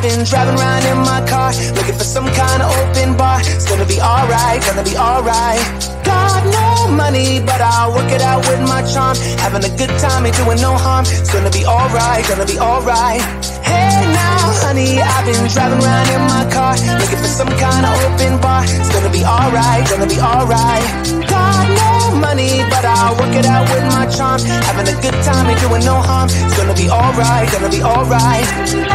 been driving around in my car, looking for some kind of open bar. It's gonna be alright, gonna be alright. Got no money, but I'll work it out with my charm. Having a good time, ain't doing no harm. It's gonna be alright, gonna be alright. Hey now, honey, I've been driving around in my car, looking for some kind of open bar. It's gonna be alright, gonna be alright. Got no money, but I'll work it out with my charm. Having a good time, ain't doing no harm. It's gonna be alright, gonna be alright.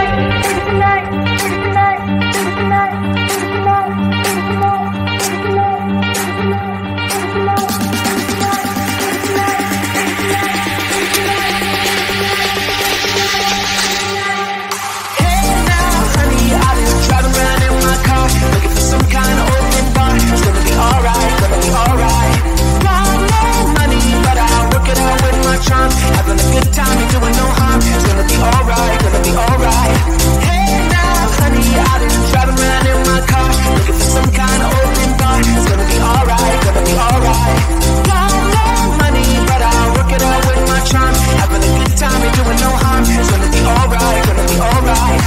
Looking for some kind of open bar. It's gonna be alright, gonna be alright. Got no money, but I'll work it out with my charm. Having a good time, ain't doing no harm. It's gonna be alright, gonna be alright. Hey now, honey, I've been driving around in my car, looking for some kind of open bar. It's gonna be alright, gonna be alright. Got no money, but I'll work it out with my charm. Having a good time, ain't doing no harm. It's gonna be alright, gonna be alright.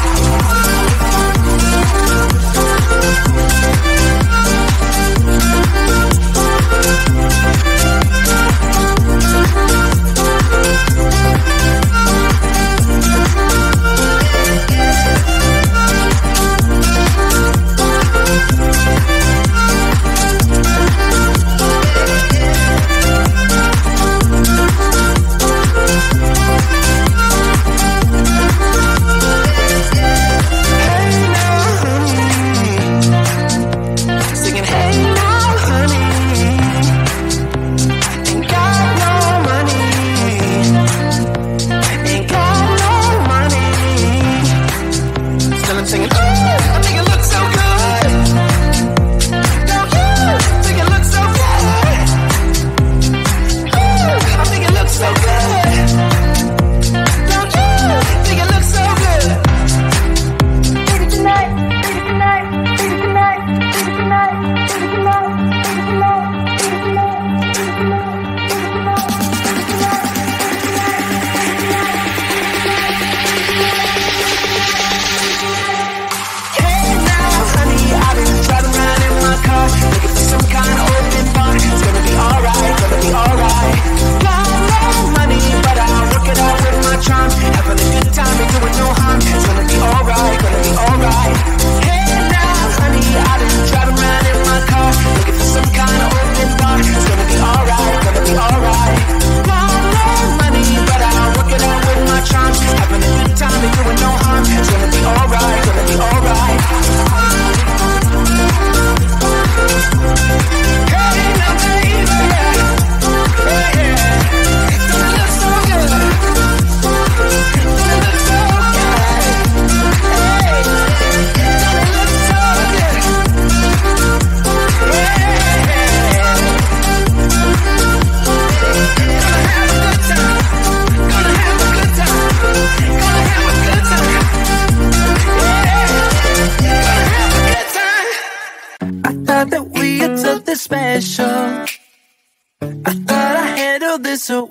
So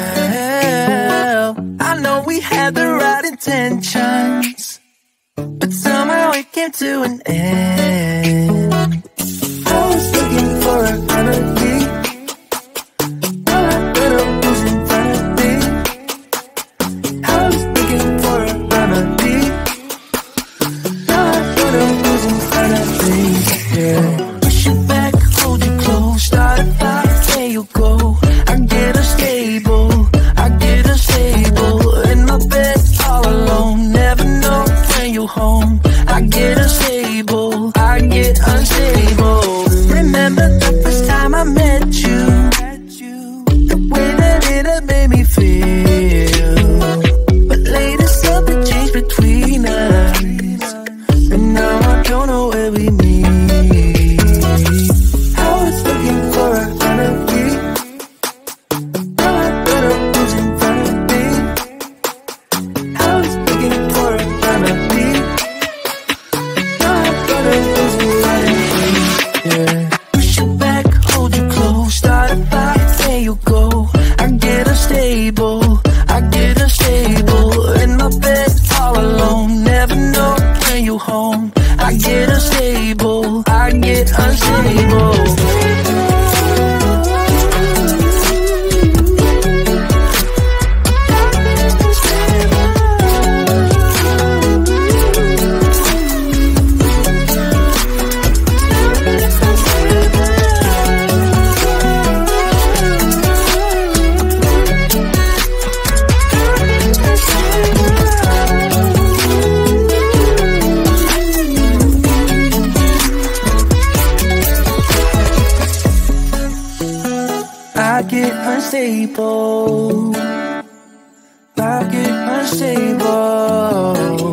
well, I know we had the right intentions, but somehow it came to an end. I was looking for a remedy, all I thought was infinity. I was looking for a remedy, all I thought was infinity. Yeah. Push it back, hold you close, start a fire, there you go. I get unstable, in my bed all alone, never know when you're home. I get unstable, I get unstable. get unstable. I get unstable. I get unstable.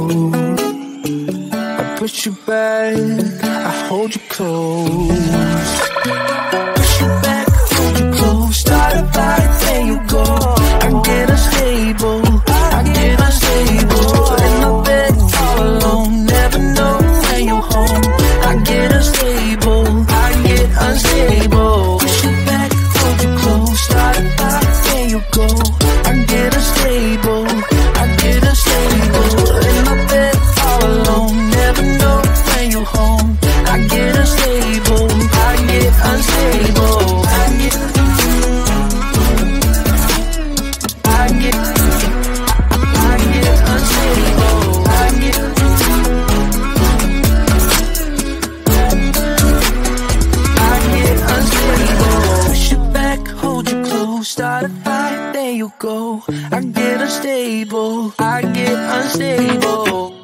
I push you back, I hold you close. Push you back, hold you close. Start a fight, there you go. I get unstable. I get unstable. In my bed, all alone. Never know when you're home. I get unstable. I get unstable. Push you back, hold you close. Start a fight, there you go. I get unstable. I get unstable. In my bed, all alone. Never know when you're home. I get unstable. I get unstable. I get unstable. I get unstable. Push you back, hold you close. Start a fight, there you go. I get unstable. I get unstable.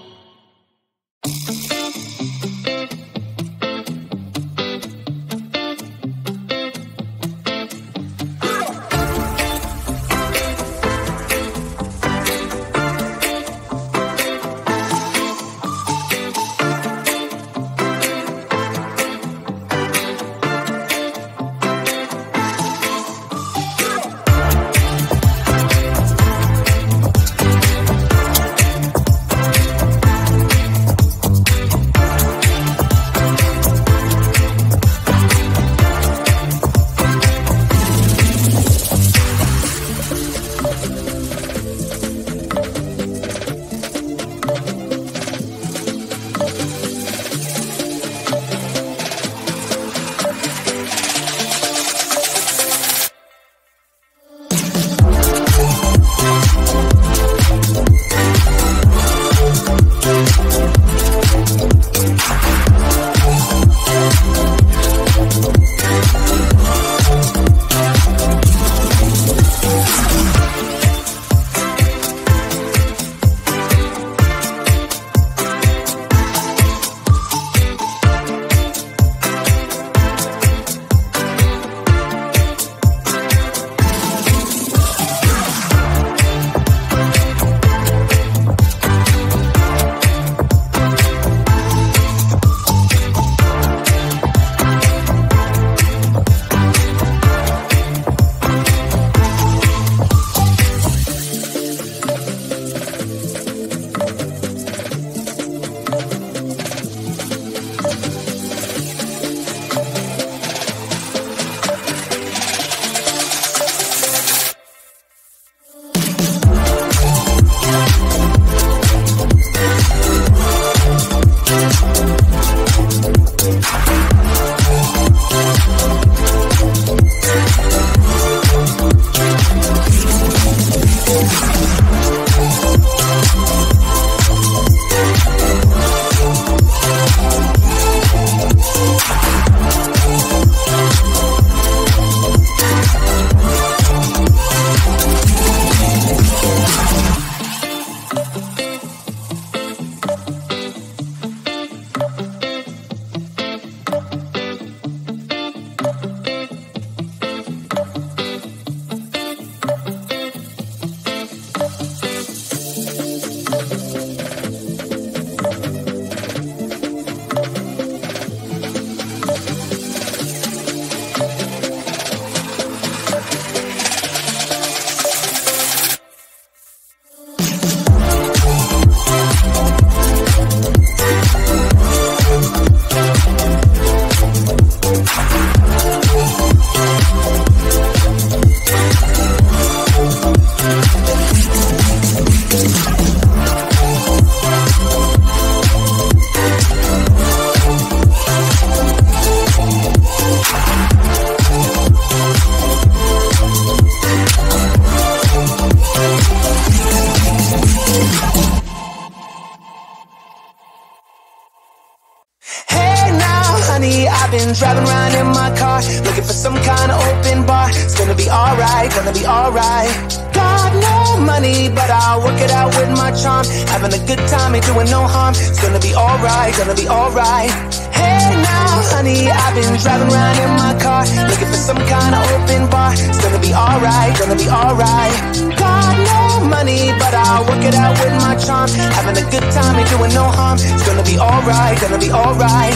driving around in my car, looking for some kind of open bar. It's gonna be alright, gonna be alright. Got no money, but I'll work it out with my charm. Having a good time, ain't doing no harm. It's gonna be alright, gonna be alright. Hey now, honey, I've been driving around in my car, looking for some kind of open bar. It's gonna be alright, gonna be alright. Got no money, but I'll work it out with my charm. Having a good time, ain't doing no harm. It's gonna be alright, gonna be alright.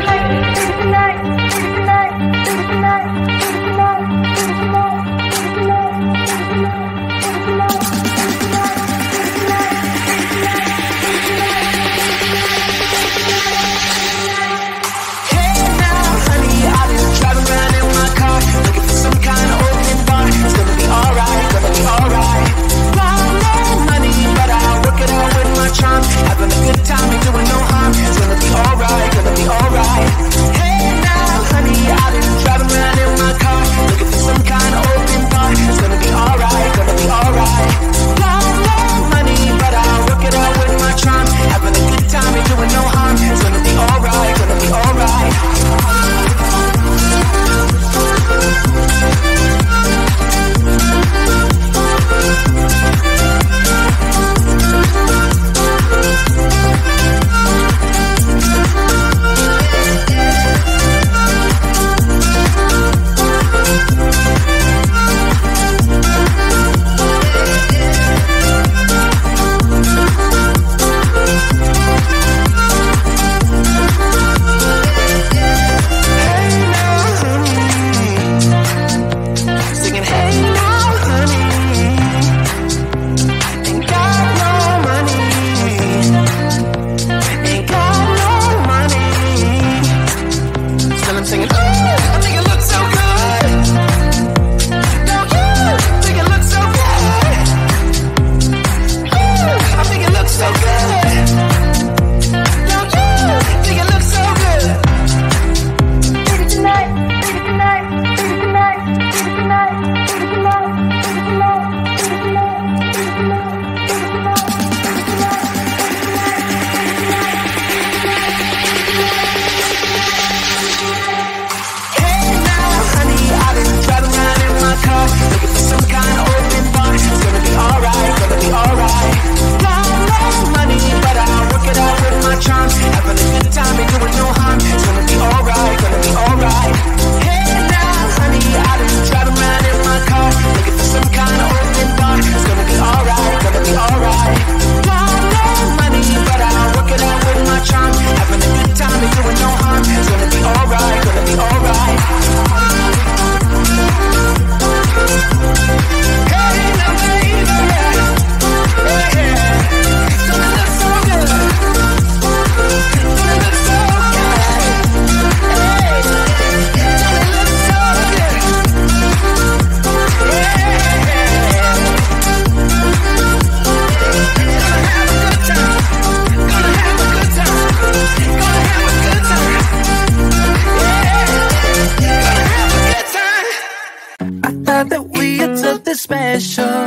Having a good time, ain't doing no harm. It's gonna be alright, gonna be alright. Hey now, honey, I've been driving around in my car, looking for some kind of open bar. It's gonna be alright, gonna be alright. Got no money, but I'll work it out with my charm. Having a good time, ain't doing no harm. It's gonna be alright, gonna be alright. Special.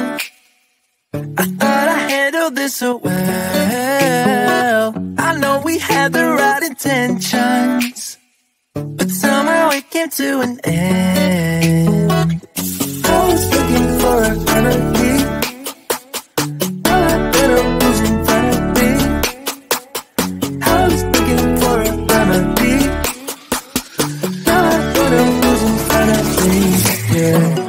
I thought I handled this so well. I know we had the right intentions, but somehow it came to an end. I was looking for a remedy. All I did was insanity. I was looking for a remedy. All I did was insanity. Yeah.